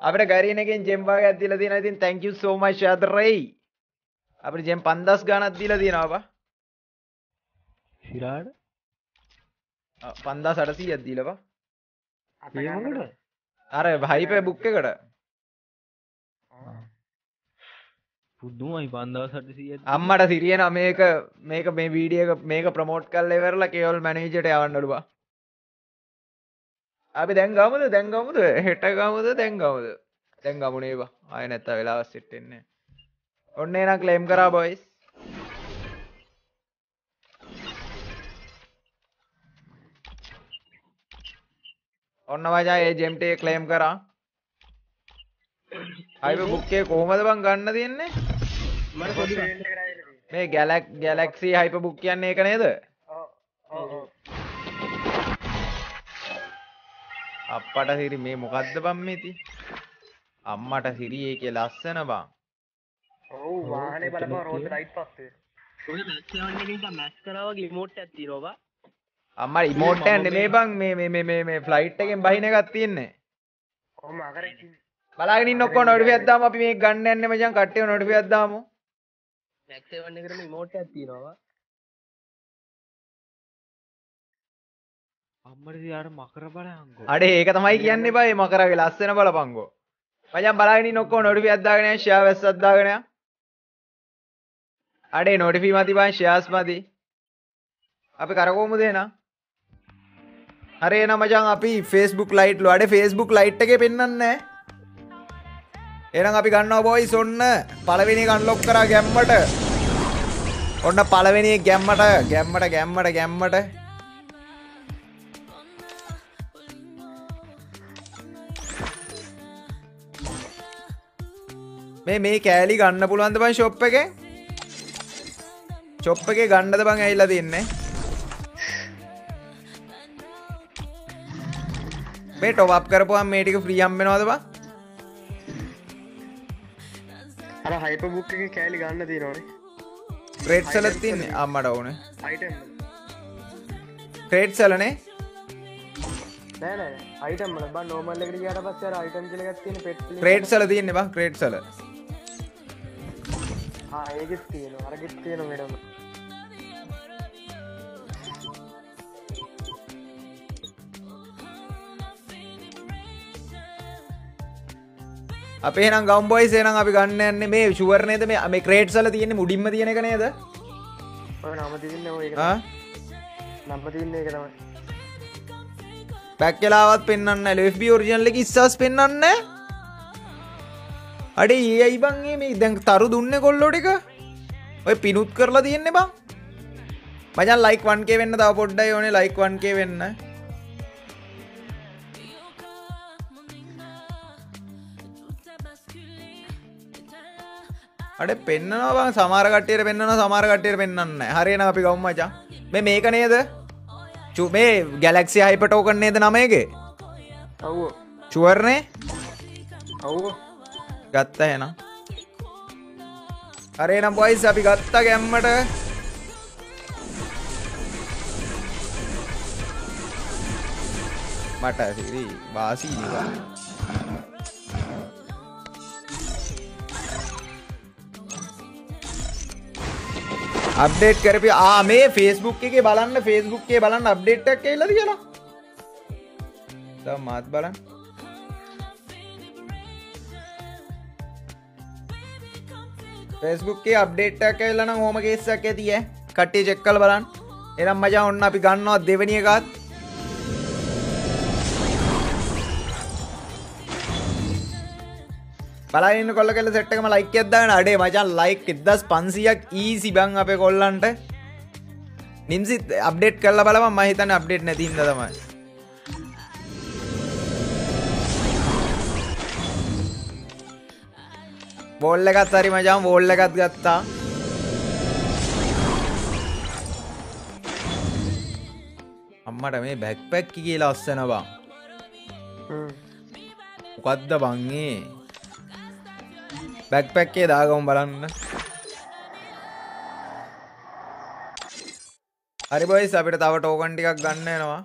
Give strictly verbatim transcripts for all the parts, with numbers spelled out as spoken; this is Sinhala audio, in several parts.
අපිට ගරීන එකෙන් ජෙම් වාගයක් දීලා තියෙනවා. ඉතින් thank you so much ආදරේ. අපිට ජෙම් පන්දාස් ගාණක් දීලා තියෙනවා බා. සිරාට පන්දාස් අටසීයක් දීලා බා. ඒ මොකටද? අර හයිපේ බුක් එකට. පුදුමයි පන්දාස් අටසීයක්. අම්මට සිරියන මේක මේක මේ වීඩියෝ එක මේක ප්‍රොමෝට් කරලා ඉවරලා කේවල් මැනේජර්ට යවන්නලු බා. අපි දැන් ගමුද දැන් ගමුද හෙට ගමුද දැන් ගමුද දැන් ගමුනේ බා. ආයෙ නැත්නම් වෙලාවක් සෙට් වෙන්නේ නැහැ. ඔන්න එනවා ක්ලේම් කරා බොයිස්. ඔන්න මචං ඒ ජෙම් ටේ ක්ලේම් කරා. හයිපර් බුක් එක කොහමද බං ගන්න තියෙන්නේ? මම පොඩි ෆ්‍රෙන්ඩ් එකට ඇවිල්ලා තියෙනවා. මේ ගැලක් ගැලැක්සි හයිපර් බුක් කියන්නේ ඒක නේද? ඔව් ඔව් ඔව්. අප්පට සිරි මේ මොකද්ද බං මේ ති? අම්මට සිරි ඒකේ ලස්සන බං. ඔව් වාහනේ බලපුවා රෝඩ් ලයිට් පස්සේ. ඔය මැච් සෙවන් එකකින් තමයි මැච් කරා වගේ රිමෝට් එකක් තියෙනවා බා. අම්මා රිමෝට් එක නෙමෙයි බං මේ මේ මේ මේ මේ ෆ්ලයිට් එකෙන් බහින එකක් තියෙන්නේ. කොහොම අකරේ බලාගෙන ඉන්න ඔක්කොම නොටිෆයි එකක් දාමු අපි මේක ගන්න යන්නේ මචං කට්ටිය නොටිෆයි එකක් දාමු. මැච් සෙවන් එකේ රිමෝට් එකක් තියෙනවා බා. අම්මට යාර මකර බලංගෝ. අඩේ ඒක තමයි කියන්නේ බා මේ මකරගේ ලස්සන බලපංගෝ. මචං බලාගෙන ඉන්න ඔක්කොම නොටිෆයි එකක් දාගෙන යන්න ෂෙයා වැස්සක් දාගෙන යන්න. අඩේ නොටිෆයි මති බං ෂෙයාස් මති. අපි කරකවමුද එනා? හරි එහෙනම් මචං අපි Facebook ලයිට් ලු අඩේ Facebook ලයිට් එකේ පෙන්වන්නේ නැහැ. එහෙනම් අපි ගන්නවා බොයිස් ඔන්න පළවෙනි එක අන්ලොක් කරා ගැම්මට. ඔන්න පළවෙනි එක ගැම්මට ගැම්මට ගැම්මට ගැම්මට. මේ මේ කෑලි ගන්න පුළුවන්ද බං ෂොප් එකේ? ෂොප් එකේ ගන්නද බං ඇවිල්ලා තින්නේ? මේ ටොප් අප් කරපුවම මේ ටික ෆ්‍රී හම්බ වෙනවද බං? අර හයිපර් බුක් එකේ කෑලි ගන්න තියෙනවනේ. ක්‍රේට්ස් වල තින්නේ අම්මට ඕනේ. අයිටම්. ක්‍රේට්ස් වලනේ. නෑ නෑ අයිටම් වල බං නෝමල් එකට ගියාට පස්සේ අර අයිටම් කියලා එකක් තියෙන පෙට් පිලි. ක්‍රේට්ස් වල තින්නේ බං ක්‍රේට්ස් වල. ආ ඒකෙත් තියෙනවා. අරගෙත් තියෙනවා මේඩම. අපි එහෙනම් ගම් බොයිස් එහෙනම් අපි ගන්න යන්නේ මේ ෂුවර් නේද මේ මේ ක්‍රේට්ස් වල තියෙන්නේ මුඩින්ම තියෙන එක නේද? ඔය නම තියෙන්නේ ඔය එක. ආ නම තියෙන්නේ ඒක තමයි. බැක් වෙලාවත් පෙන්වන්නේ නැහැ. එෆ් බී ඔරිජිනල් එක ඉස්සස් පෙන්වන්නේ නැහැ. අඩේ ඊයි බං මේ දැන් තරු දුන්නේ කොල්ලෝ ටික. ඔය පිනුත් කරලා තියෙන්නේ බං. මචං ලයික් වන් කේ වෙන්න තව පොඩ්ඩයි ඕනේ ලයික් වන් කේ වෙන්න. අඩේ පෙන්නනවා බං සමහර කට්ටියට පෙන්නනවා සමහර කට්ටියට පෙන්වන්නේ නැහැ. හරි එහෙනම් අපි ගමු මචං. මේ මේක නේද? චු මේ Galaxy Hyper Token නේද නම එකේ? ඔව්. ෂුවර් නේ? ඔව්. ගත්තා එහෙනම්. හරි එහෙනම් බොයිස් අපි ගත්තා ගැම්මට. මට සිරි වාසි නිකන්. අප්ඩේට් කරපි ආ මේ Facebook එකේ බලන්න Facebook එකේ බලන්න අප්ඩේට් එකක් ඇවිල්ලාද කියලා. දැන් මාත් බලන්න. Facebook එකේ අප්ඩේට් එකක් ඇවිල්ලා නම් ඕම කේස් එකක් ඇති ඈ. කට්ටිය චෙක් කරලා බලන්න. එහෙනම් මචං ඔන්න අපි ගන්නවා දෙවෙනි එකත්. බලන්න ඉන්න කොල්ල කෙල්ල සෙට් එකම ලයික් එකක් දාගෙන අඩේ මචං ලයික් එක්දහස් පන්සීයක් ඊසි බං අපේ කොල්ලන්ට. නිම්සි අප්ඩේට් කරලා බලමු මම හිතන්නේ අප්ඩේට් නැති හින්දා තමයි. වෝල් එකත් හරි මචං වෝල් එකත් ගත්තා. අම්මට මේ බෑක්පැක් කියලා අස්සන බං. හ්ම්. මොකද්ද බං ඒ? බෑක්පැක් එකේ දාගමු බලන්න. හරි බොයිස් අපිට තව ටෝකන් ටිකක් ගන්න වෙනවා.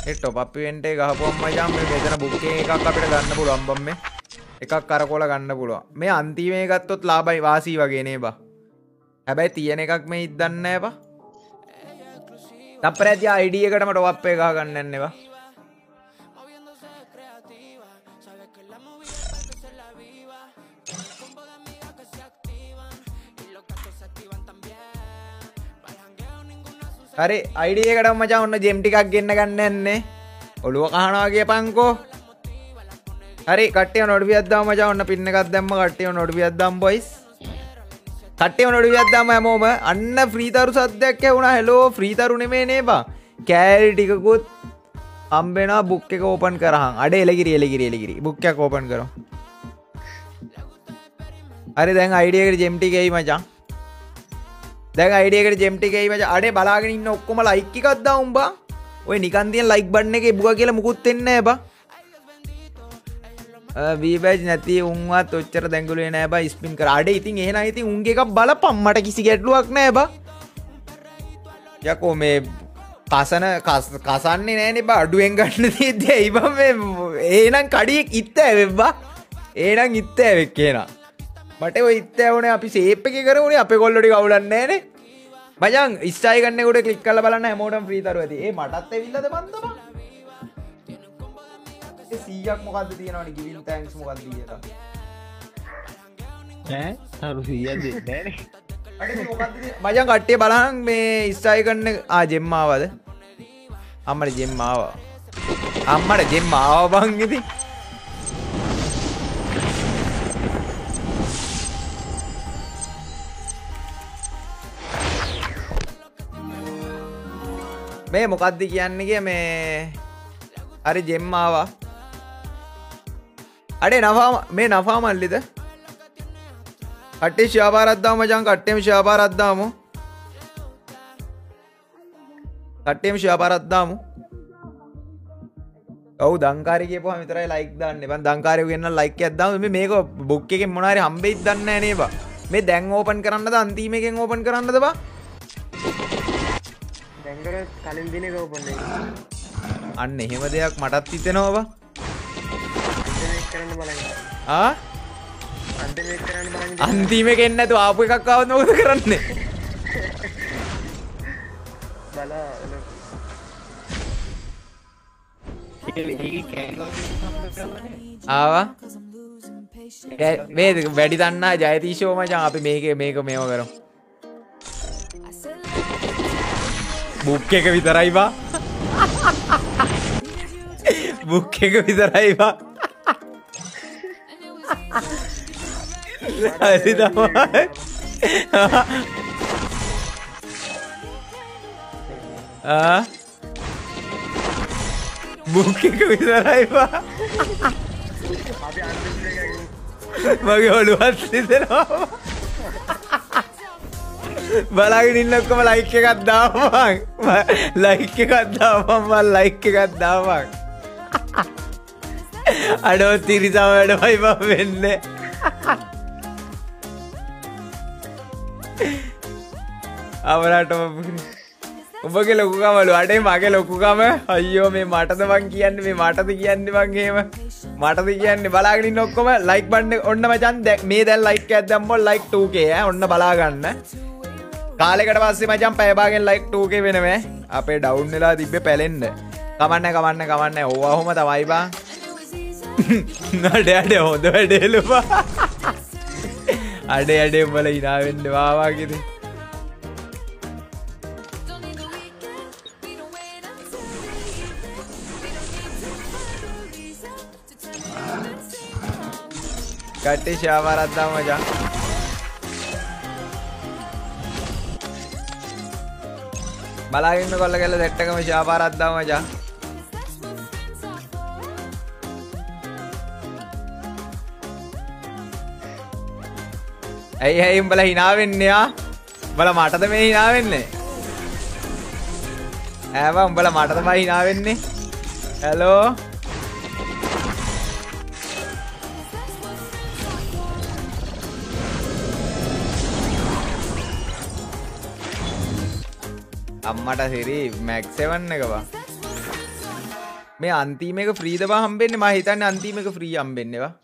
ඒ ටොප් අප් ඉවෙන්ට් එක ගහපුවම මචං මේ මෙතන බුක් එකක් අපිට ගන්න පුළුවන් බම් මේ. එකක් කරකොල ගන්න පුළුවන්. මේ අන්තිමේ ගත්තොත් ලාභයි වාසී වගේ නේ බා. හැබැයි තියෙන එකක් මේ ඉද්දන්නේ නැහැ බා. තප්පරැදී I D එකටම ටොප් අප් එක ගහ ගන්න යන්නේ බා. හරි I D එකටම මචං ඔන්න ජෙම් ටිකක් ගෙන්න ගන්න යන්නේ. ඔළුව කහනවා කියපන්කෝ. හරි කට්ටිය නොටිෆිකේෂන් දාමු මචං ඔන්න පින් එකක් දැම්ම කට්ටිය නොටිෆිකේෂන් දාමු බොයිස්. කට්ටිය නොටිෆිකේෂන් දාමු හැමෝම. අන්න ෆ්‍රී තරු සද්දයක් ඇහුණා. හෙලෝ ෆ්‍රී තරු නෙමේ නේ බා. කෑලි ටිකකුත් හම්බෙනවා බුක් එක ඕපන් කරහන්. අඩේ එලගිරි එලගිරි එලගිරි. බුක් එකක් ඕපන් කරමු. හරි දැන් I D එකට ජෙම් ටික එයි මචං. දැන් I D එකට ජෙම් ටික එයි මචං. අඩේ බලාගෙන ඉන්න ඔක්කොම ලයික් එකක් දාමු බා. ඔය නිකන් තියෙන ලයික් බටන් එකේ බුවා කියලා මුකුත් වෙන්නේ නැහැ බා. වී බැජ් නැති උන්වත් ඔච්චර දැඟලුවේ නෑ බා ස්පින් කර. අඩේ ඉතින් එහෙනම් ඉතින් උන්ගේ එකක් බලපන් මට කිසි ගැටලුවක් නෑ බා. යකෝ මේ කසන කසන්නේ නෑනේ බා අඩුවෙන් ගන්න තියෙද්දි ඇයි බා මේ එහෙනම් කඩියෙක් ඉත්ත ඇවෙක් බා. එහෙනම් ඉත්ත ඇවෙක් එහෙනම්. මට ඔය ඉත්ත ඇවුනේ අපි සේප් එකේ කරමුනේ අපේ කොල්ලෝ ටික අවුලන්නේ නෑනේ. මචං ඉස්ටයි ගන්න එකට ක්ලික් කරලා බලන්න හැමෝටම ෆ්‍රී තරුව ඇති. ඒ මටත් ඇවිල්ලාද මන්ද බා. සීයක් මොකක්ද තියෙනවනේ ගිවින් තෑන්ක්ස් මොකක්ද කියලා ඈ අර සීයක් දෙන්නේ නැහැ අඩේ මොකක්ද මචං කට්ටිය බලහන් මේ ඉස්ටයි ගන්න ආ ජෙම් ආවද අම්මට ජෙම් ආවා අම්මට ජෙම් ආවා බං ඉතින් මේ මොකක්ද කියන්නේ මේ හරි ජෙම් ආවා අඩේ නෆා මේ නෆා මල්ලිද කට්ටිය ෂෙයා පාරක් දාමු මචං කට්ටියම ෂෙයා පාරක් දාමු කට්ටියම ෂෙයා පාරක් දාමු ඔව් දංකාරී කියපුවාම විතරයි ලයික් දාන්නේ බං දංකාරී ගෙන්න ලයික් එකක් දාමු මේ මේක බුක් එකෙන් මොනවා හරි හම්බෙයිද දන්නේ නැහැ නේ බා මේ දැන් ඕපන් කරන්නද අන්තිම එකෙන් ඕපන් කරන්නද බා දැන් කර කලින් දිනේ ඕපන් වෙන්නේ අන්න එහෙම දෙයක් මටත් හිතෙනවා බා කරන්න බලන්න ආ අන්තිම එක කරන්න බලන්න අන්තිම එකෙන් නැතුව ආපු එකක් ආවොත් මොකද කරන්නේ බලා ආවා මේ වැඩි දන්නා ජයතිෂෝ මචං අපි මේක මේක මේව කරමු බුක් එක විතරයි බා බුක් එක විතරයි බා හරි තමයි ආ බුක් එක විතරයි බා අපි අන්තිම එක මගේ ඔළුවත් හිතෙනවා බලාගෙන ඉන්න ඔක්කොම ලයික් එකක් දාපන් ලයික් එකක් දාපන් මම ලයික් එකක් දාපන් අඩෝ තිරිසම වැඩමයි මම වෙන්නේ අවරට උඹගේ ලොකුකමලු අඩේ මගේ ලොකුකම අයියෝ මේ මටද මං කියන්නේ මේ මටද කියන්නේ මං එහෙම මටද කියන්නේ බලාගෙන ඉන්න ඔක්කොම ලයික් බටන් ඔන්න මචං මේ දැන් ලයික් එකක් දැම්මොත් ලයික් two K ඈ ඔන්න බලා ගන්න කාලෙකට පස්සේ මචං පැය භාගෙන් ලයික් two K වෙනවෑ අපේ ඩවුන් වෙලා තිබ්බේ පැලෙන්න කමන්නේ කමන්නේ කමන්නේ ඕවා ඔහොම තමයි බා අඩේ අඩේ හොඳ වැඩේලු බා අඩේ අඩේ උඹලා hina වෙන්න වාවා කිරි කට්ටි ෂෙයා පාරක් දාමු මචං බලාගෙන ඉන්න කොල්ල කෙල්ල සෙට් එකම ෂෙයා පාරක් දාමු මචං ඇයි ඇයි උඹලා hina වෙන්නේ ආ උඹලා මටද මේ hina වෙන්නේ ඈ බං උඹලා මට තමයි hina වෙන්නේ හැලෝ අම්මට සිරි මැක් සෙවන් එක බං මේ අන්තිම එක ෆ්‍රීද බා හම්බෙන්නේ? මම හිතන්නේ අන්තිම එක ෆ්‍රී හම්බෙන්නේ වා.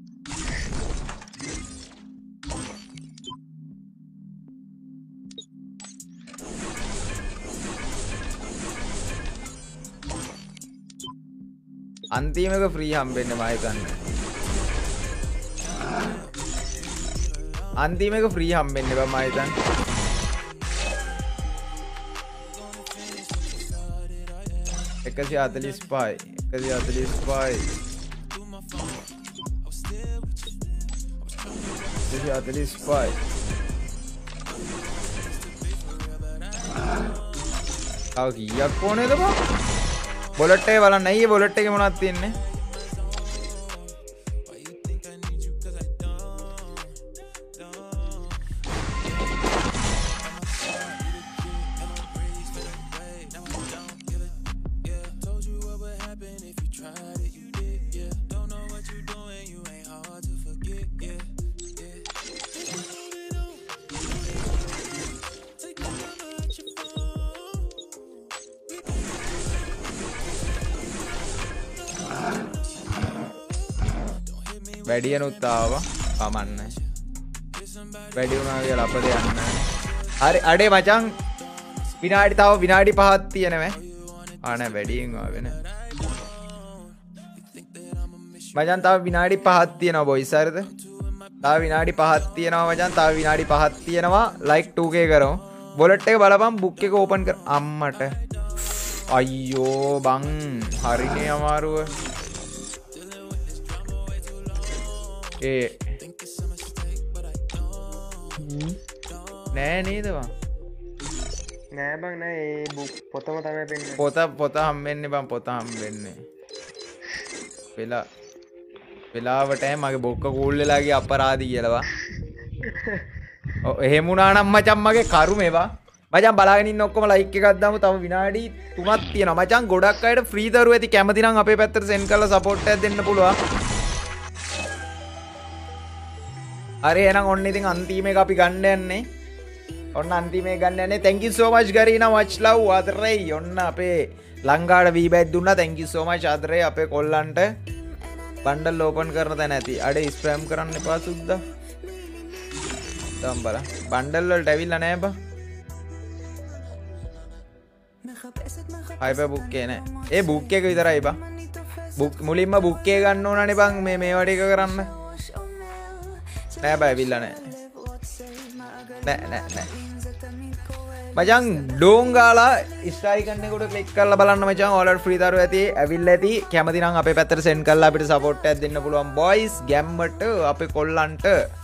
අන්තිම එක ෆ්‍රී හම්බෙන්නේ මම හිතන්නේ. අන්තිම එක ෆ්‍රී හම්බෙන්නේ බා මම හිතන්නේ. එකසිය හතළිස් පහයි එකසිය හතළිස් පහයි එකසිය හතළිස් පහයි තව කීයක් ඕනේද බා? බොලට් එක බලන්න. අයියේ බොලට් එකේ මොනවද තියෙන්නේ? වැඩියනුත් ආවා. කමන්නේ. වැඩි වුණා කියලා අපද යන්න. හරි අඩේ මචං විනාඩි තව විනාඩි පහක් තියෙනවා. ආ නෑ වැඩියෙන් ආවේ නෑ. මචං තව විනාඩි පහක් තියෙනවා බොයිස් හරිද? තව විනාඩි පහක් තියෙනවා මචං. තව විනාඩි පහක් තියෙනවා. ලයික් टू के කරමු. වොලට් එක බලපන් බුක් එක ඕපන් කර අම්මට. අයියෝ බං හරිනේ අමාරුව. ඒ නෑ නේද බං? නෑ බං නෑ ඒ බුක් පොතම තමයි පෙන්නේ. පොත පොත හම්බෙන්නේ බං පොත හම්බෙන්නේ. වෙලා වෙලාවට මගේ බොක්ක කූල් වෙලා ගිය අපරාධී කියලා බං. ඔව් එහෙම වුණා නම් මචං මගේ කරුමේ බං. මචං බලාගෙන ඉන්න ඔක්කොම ලයික් එකක් දාමු. තව විනාඩි තුනක් තියෙනවා මචං. ගොඩක් අයට ෆ්‍රී දරුව ඇති. කැමති නම් අපේ පැත්තට සෙන්ඩ් කරලා සපෝට් එකක් දෙන්න පුළුවන්. හරි එහෙනම් ඔන්න ඉතින් අන්තිම එක අපි ගන්න යන්නේ. ඔන්න අන්තිම එක ගන්න යන්නේ. thank you so much ගරීනා much love ආදරේ. ඔන්න අපේ ලංකාවට වී බෑග් දුන්නා. thank you so much ආදරේ අපේ කොල්ලන්ට. බන්ඩල් ඕපන් කරන තැන ඇති. අඩේ ස්පෑම් කරන්න එපා සුද්දා. දැන් බලන්න. බන්ඩල් වලට ඇවිල්ලා නැහැ බා. හයිපර් බුක් එකේ නෑ. ඒ බුක් එක විතරයි බා. බුක් මුලින්ම බුක් එක ගන්න ඕනනේ බං මේ මේවා ටික කරන්න. නෑ බෑ ඇවිල්ලා නෑ. නෑ නෑ නෑ. මචං ඩෝන් ගාලා ස්ට්‍රයිකන් එකට ක්ලික් කරලා බලන්න මචං. ඔයාලට ෆ්‍රී දරුව ඇති. ඇවිල්ලා ඇති. කැමති නම් අපේ පැත්තට සෙන්ඩ් කරලා අපිට සපෝට් එකක් දෙන්න පුළුවන් බොයිස්. ගැම්මට අපේ කොල්ලන්ට.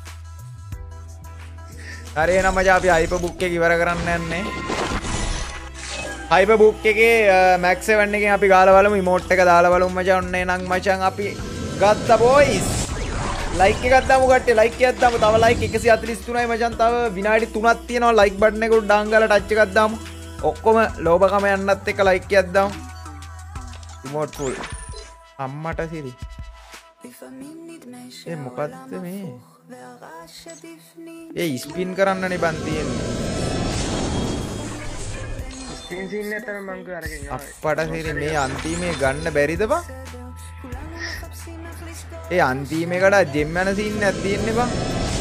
හරි එහෙනම් මචං අපි හයිපර් බුක් එක ඉවර කරන්න යන්නේ. හයිපර් බුක් එකේ මැක්ස් සෙවන් එකෙන් අපි ගාලා බලමු. ඉමෝට් එක දාලා බලමු මචං. ඔන්න එහෙනම් මචං අපි ගත්තා බොයිස්. ලයික් එකක් දාමු කට්ටිය. ලයික් එකක් දාමු. තව ලයික් එකසිය හතළිස් තුනයි මචං. තව විනාඩි තුනක් තියෙනවා. ලයික් බටන් එක උඩ ඩාන් ගාලා ටච් එකක් දාමු. ඔක්කොම ලෝභකම යන්නත් එක්ක ලයික් එකක් දාමු. Remote full. අම්මට සිරි. ඒ මොකද්ද මේ? ඒ ස්පින් කරන්නනේ බන් තියෙන්නේ. ස්පින් සීන් එක තමයි මං කිය අරගෙන යනවා. අප්පට සිරි මේ අන්තිමේ ගන්න බැරිද බං? ඒ අන්තිම එකට ජෙම් යන සීන් එකක් තියෙන්නේ බං.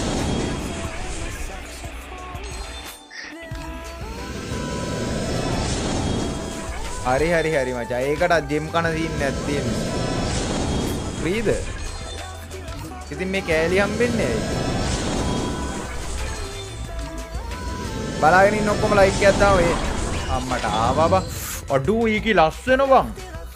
හරි හරි හරි මචං. ඒකට ජෙම් කන සීන් එකක් තියෙන්නේ. ෆ්‍රීද? ඉතින් මේ කෑලි හම්බෙන්නේ ඇයි? බලාගෙන ඉන්න ඔක්කොම ලයික් එකක් දාමු. ඒ අම්මට ආවා බං. අඩු ඊකි ලස්සන බං.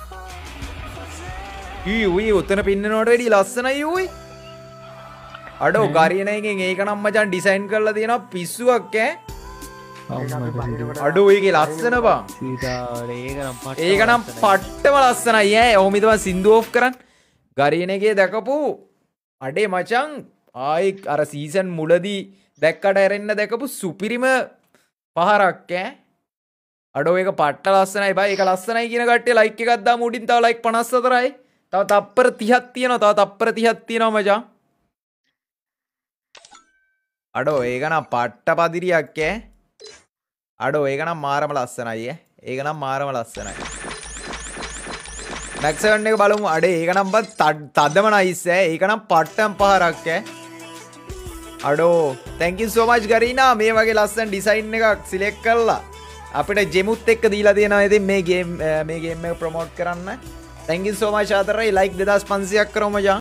ඊ උයි උතන පින්නනවට වැඩි ලස්සනයි උයි. අඩෝ ගරියන එකෙන් ඒක නම් මචං ඩිසයින් කරලා තියෙනවා පිස්සුවක් ඈ. අඩෝ ඊකේ ලස්සන බං. ඒක නම් පට්ටම ලස්සනයි ඈ. ඔහොම ඉතම සින්දු ඕෆ් කරන්. ගරියන එකේ දැකපු අඩේ මචං ආයි අර සීසන් මුලදී දැක්කට ඇරෙන්න දැකපු සුපිරිම පහරක් ඈ. අඩෝ ඒක පට්ට ලස්සනයි බයි. ඒක ලස්සනයි කියන කට්ටිය ලයික් එකක් දාමු. උඩින් තව ලයික් පනස් හතරයි. තව තප්පර තිහක් තියෙනවා. තව තප්පර තිහක් තියෙනවා මචං. අඩෝ ඒක නම් පට්ට පදිරියක් ඈ. අඩෝ ඒක නම් මාරම ලස්සනයි ඈ. ඒක නම් මාරම ලස්සනයි. මැක්ස් සෙවන් එක බලමු. අඩේ ඒක නම් බත් තදම නයිස් ඈ. ඒක නම් පට්ටම් පහරක් ඈ. අඩෝ thank you so much ගරීනා මේ වගේ ලස්සන ඩිසයින් එකක් සිලෙක්ට් කරලා අපිට ජෙමුත් එක්ක දීලා තියෙනවා. ඉතින් මේ ගේම් මේ ගේම් එක ප්‍රොමෝට් කරන්න thank you so much ආදරයි like දෙදාස් පන්සියයක් කරමු මචං.